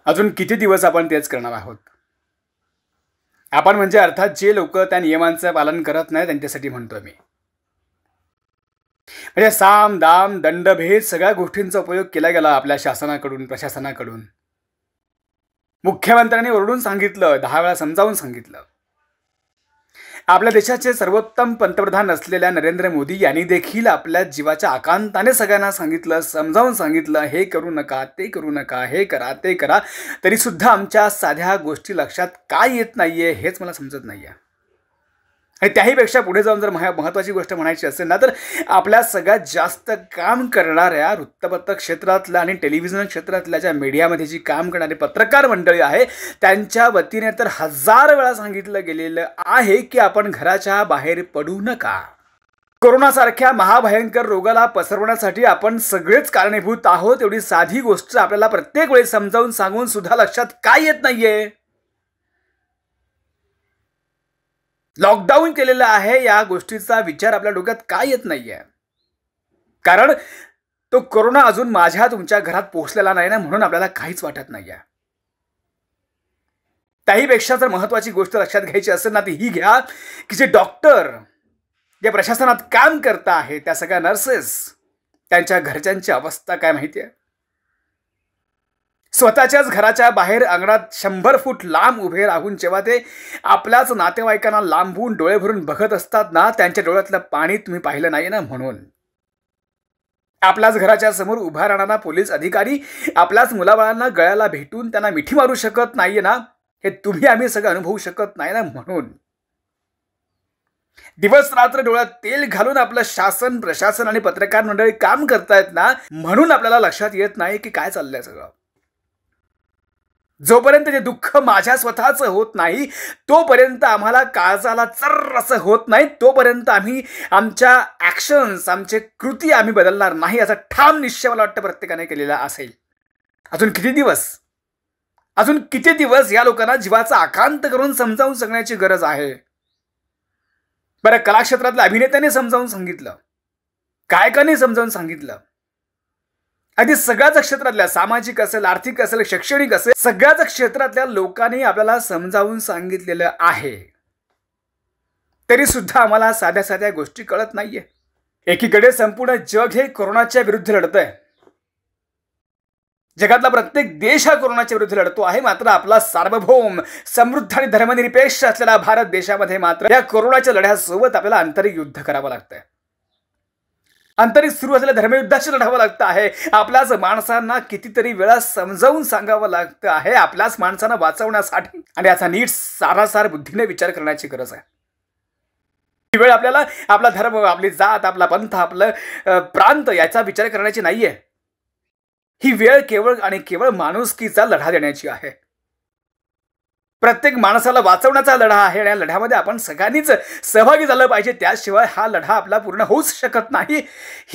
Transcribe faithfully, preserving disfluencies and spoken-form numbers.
अजून किती दिवस आपण तेच करणार आहोत? आपण म्हणजे अर्थात जे लोक त्या नियमांचं पालन करत नाही त्यांच्यासाठी म्हणतोय मी. म्हणजे साम, दाम, दंडभेद सगळ्या गोष्टींचा उपयोग केला गेला आपल्या शासनाकडून, प्रशासनाकडून. मुख्यमंत्र्यांनी ओरडून सांगितलं, दहा वेळा समजावून सांगितलं. आपल्या देशाचे सर्वोत्तम पंतप्रधान असलेल्या नरेंद्र मोदी यांनी देखील आपल्या जीवाच्या आकांताने सगळ्यांना सांगितलं, समजावून सांगितलं, हे करू नका, ते करू नका, हे करा, ते करा. तरी सुद्धा आमच्या साध्या गोष्टी लक्षात का येत नाहीये हेच मला समजत नाहीये. आणि त्याहीपेक्षा पुढे जाऊन जर महत्त्वाची गोष्ट म्हणायची असेल ना, तर आपल्या सगळ्यात जास्त काम करणाऱ्या वृत्तपत्र क्षेत्रातल्या आणि टेलिव्हिजन क्षेत्रातल्या ज्या मीडियामध्ये जी काम करणारी पत्रकार मंडळी आहे त्यांच्या वतीने तर हजार वेळा सांगितलं गेलेलं आहे की आपण घराच्या बाहेर पडू नका. कोरोनासारख्या महाभयंकर रोगाला पसरवण्यासाठी आपण सगळेच कारणीभूत आहोत. एवढी साधी गोष्ट आपल्याला प्रत्येक वेळी समजावून सांगून सुद्धा लक्षात का येत नाहीये? लॉकडाऊन केलेलं आहे या गोष्टीचा विचार आपल्या डोक्यात का येत नाहीये? कारण तो कोरोना अजून माझ्या तुमच्या घरात पोहोचलेला नाही ना, म्हणून आपल्याला काहीच वाटत नाहीये. त्याहीपेक्षा जर महत्त्वाची गोष्ट लक्षात घ्यायची असेल ना, ती ही घ्या की जे डॉक्टर जे प्रशासनात काम करत आहे त्या सगळ्या नर्सेस त्यांच्या घरच्यांची अवस्था काय माहिती आहे? स्वतःच्याच घराच्या बाहेर अंगणात शंभर फूट लांब उभे राहून जेव्हा ते आपल्याच नातेवाईकांना लांबून डोळे भरून बघत असतात ना, त्यांच्या डोळ्यातलं पाणी तुम्ही पाहिलं नाही ना. म्हणून आपल्याच घराच्या समोर उभा राहणारा पोलीस अधिकारी आपल्याच मुलाबाळांना गळ्याला भेटून त्यांना मिठी मारू शकत नाहीये ना, हे तुम्ही आम्ही सगळं अनुभवू शकत नाही ना. म्हणून दिवस रात्र डोळ्यात तेल घालून आपलं शासन, प्रशासन आणि पत्रकार मंडळी काम करतायत ना, म्हणून आपल्याला लक्षात येत नाही की काय चाललंय सगळं. जोपर्यंत ते दुःख माझ्या स्वतःचं होत नाही तोपर्यंत आम्हाला काळजाला चर्र असं होत नाही, तोपर्यंत आम्ही आमच्या ॲक्शन्स, आमचे कृती आम्ही बदलणार नाही याचा ठाम निश्चय मला वाटतं प्रत्येकाने केलेला असेल. अजून किती दिवस अजून किती दिवस या लोकांना जीवाचा आकांत करून समजावून सांगण्याची गरज आहे? बरं, कलाक्षेत्रातल्या अभिनेत्याने समजावून सांगितलं, गायकाने समजावून सांगितलं, अगदी सगळ्याच क्षेत्रातल्या सामाजिक असेल, आर्थिक असेल, शैक्षणिक असेल, सगळ्याच क्षेत्रातल्या लोकांनी आपल्याला समजावून सांगितलेलं आहे. तरी सुद्धा आम्हाला साध्या साध्या गोष्टी कळत नाहीये. एकीकडे संपूर्ण जग हे कोरोनाच्या विरुद्ध लढतंय. जगातला प्रत्येक देश हा कोरोनाच्या विरुद्ध लढतो आहे. मात्र आपला सार्वभौम, समृद्ध आणि धर्मनिरपेक्ष असलेला भारत देशामध्ये मात्र या कोरोनाच्या लढ्यासोबत आपल्याला आंतरिक युद्ध करावं लागतंय. आंतरिक सुरू असलेल्या धर्मयुद्धाशी लढावं लागतं आहे. आपल्याच माणसांना कितीतरी वेळा समजावून सांगावं लागतं आहे आपल्याच माणसांना वाचवण्यासाठी. आणि याचा नीट सारासार बुद्धीने विचार करण्याची गरज आहे. ही वेळ आपल्याला आपला धर्म, आपली जात, आपला पंथ, आपलं प्रांत याचा विचार करण्याची नाहीये. ही वेळ केवळ आणि केवळ माणुसकीचा लढा देण्याची आहे. प्रत्येक माणसाला वाचवण्याचा लढा आहे. आणि या लढ्यामध्ये आपण सगळ्यांनीच सहभागी झालं पाहिजे. त्याशिवाय हा लढा आपला पूर्ण होऊच शकत नाही.